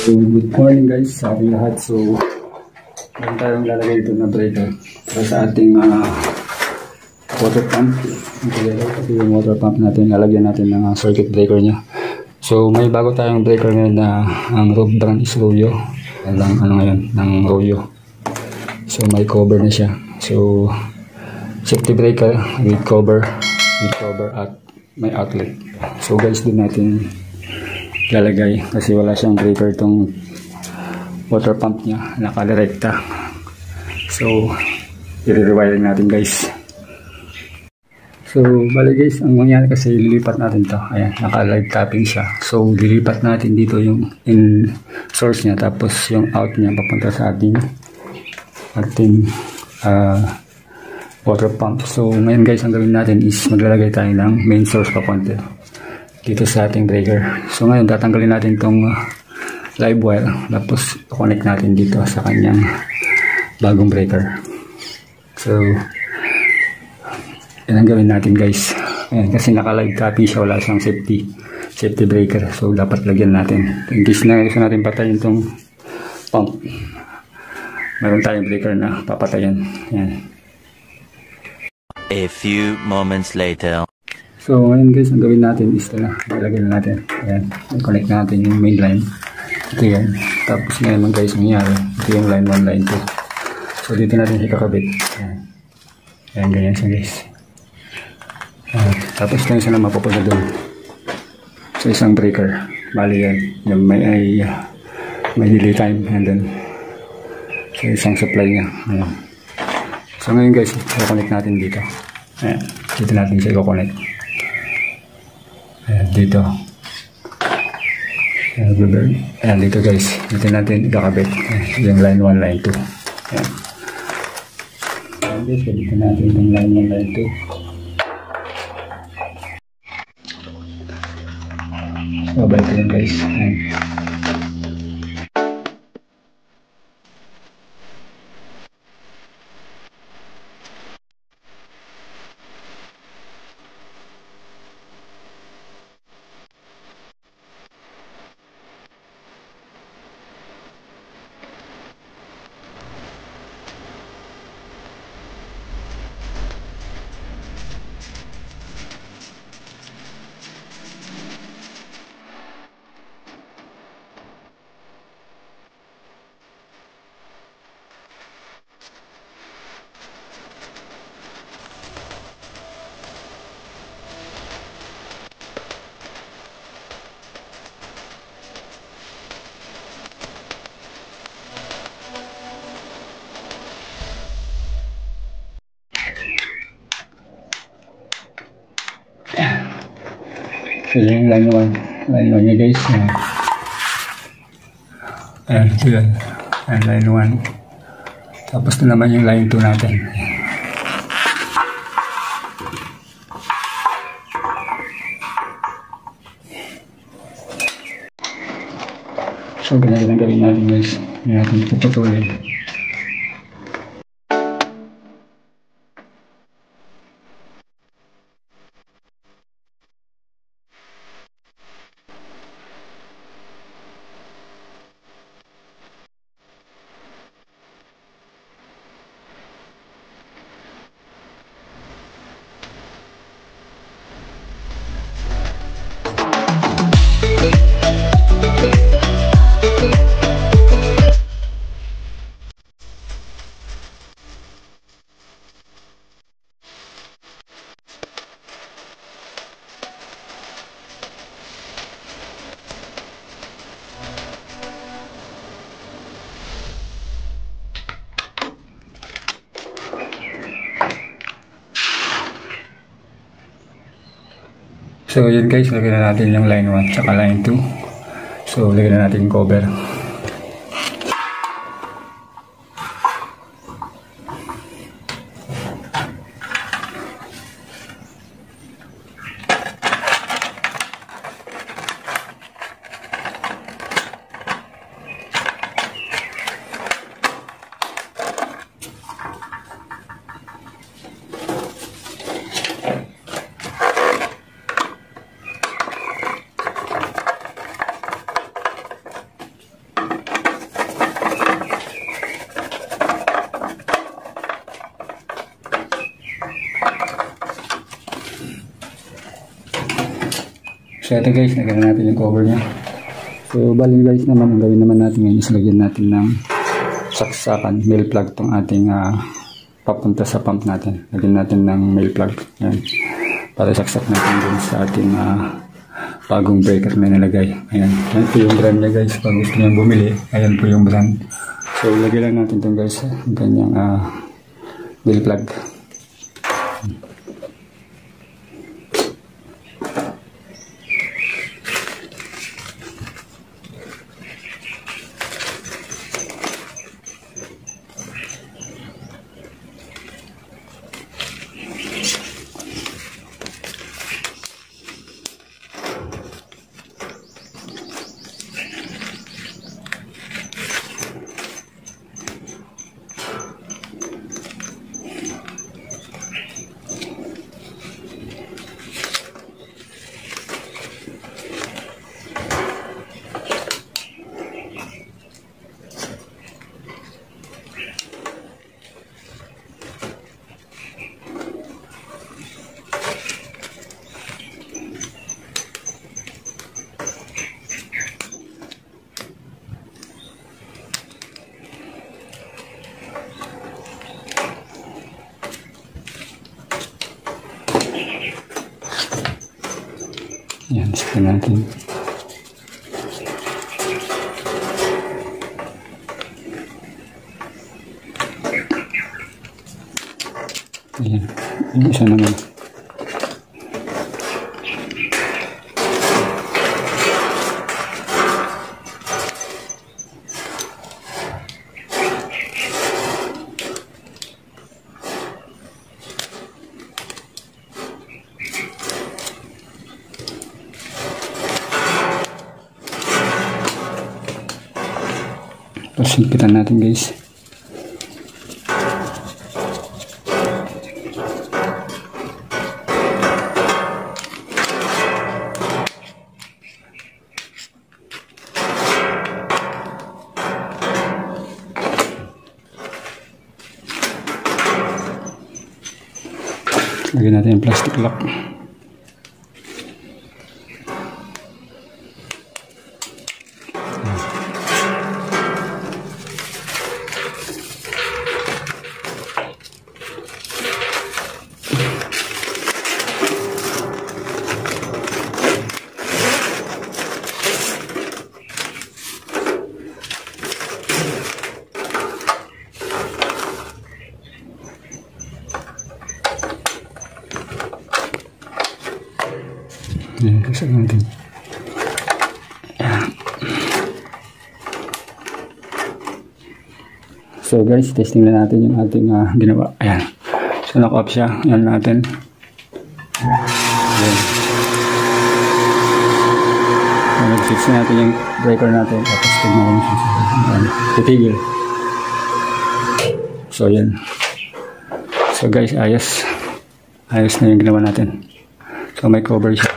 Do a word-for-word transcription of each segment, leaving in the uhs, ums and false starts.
So, good morning guys sa ating lahat. So, meron tayong lalagay ito na breaker para sa ating uh, water pump. Ito yung water pump natin, lalagyan natin ng uh, circuit breaker nya. So, may bago tayong breaker ngayon na ang rope brand is Royo. Lang, ano ngayon, ng Royo. So, may cover na siya. So, safety breaker with cover, with cover at may outlet. So guys, din natin lalagay kasi wala siyang breaker itong water pump niya, nakadirekta. So i-rewire natin guys. So bali guys, ang mangyari kasi lilipat natin to, ayan, naka-live tapping siya. So lilipat natin dito yung in source niya, tapos yung out niya papunta sa ating ating uh, water pump. So ngayon guys, ang gawin natin is maglalagay tayo ng main source papunta dito sa ating breaker. So ngayon tatanggalin natin itong uh, live wire, tapos connect natin dito sa kanyang bagong breaker. So yan ang gawin natin guys. Ayan, kasi naka-live copy siya, wala siyang safety safety breaker. So dapat lagyan natin. In case na gusto natin patayin itong pump, meron tayong breaker na papatayin. Ayan. A few moments later. So ngayon guys, ang gawin natin is ito na, ilagay na natin. Ayan, i-connect natin yung main line. Ito yan. Tapos ngayon guys, mangyari, ito yung line one, line two. So dito natin siya kakabit. Ayan, ayan, ganyan siya guys. Ayan. Tapos ito yung isa na mapupunta doon sa isang breaker. Bali yan, yung may, ay, may delay time, and then sa isang supply niya. Ayan. So ngayon guys, i-connect natin dito. Ayan, dito natin siya i-connect. Ayan, dito. Ayan, ayan, dito guys. Dito natin ikakabit. Yung line one, line two. Ayan. Ayan guys, dito natin yung line one, line two. So, balik yun guys. Ayan. So yung line one, line one niya guys. Ayan, ayan, ito yan. Ayan, line one. Tapos ito naman yung line two natin. So ganyan ang gawin natin guys. Ganyan natin puputulin. So yun guys, lagyan na natin yung line one tsaka line two. So lagyan na natin yung cover. So ito guys, lagyan natin yung cover niya. So bali guys naman, ang gawin naman natin ngayon is lagyan natin ng saksakan, male plug tong ating uh, papunta sa pump natin. Lagyan natin ng male plug. Yan. Para saksak natin dun sa ating uh, bagong breaker na nilagay. Ayan. Ayan po yung brand niya guys. Pag gusto nyo bumili, ayan po yung brand. So lagyan lang natin itong guys. Ang kanyang uh, male plug. Yan, sakyan natin. Ayan, yung isa naman. Tapos higpitan natin guys. Lagyan natin yung plastic lock. Ayan, kasag natin. So guys, testing na natin yung ating uh, ginawa. Ayan. So naka-off siya. Ayan natin. Ayan. Nag-fix na natin yung breaker natin. Tapos tignan ko siya. Ayan. Titigil. So ayan. So guys, ayos. Ayos na yung ginawa natin. So may cover siya.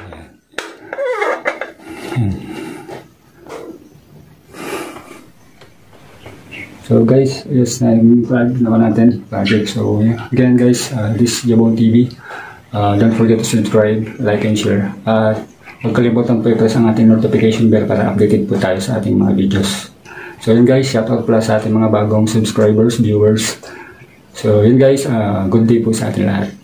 So guys, yes na yung project naman natin. Project. So yeah. Again guys, uh, this is Jabon T V. Uh, don't forget to subscribe, like, and share. Uh, huwag kalimutan po i-press ang ating notification bell para updated po tayo sa ating mga videos. So yun guys, shoutout pala sa ating mga bagong subscribers, viewers. So yun guys, uh, good day po sa ating lahat.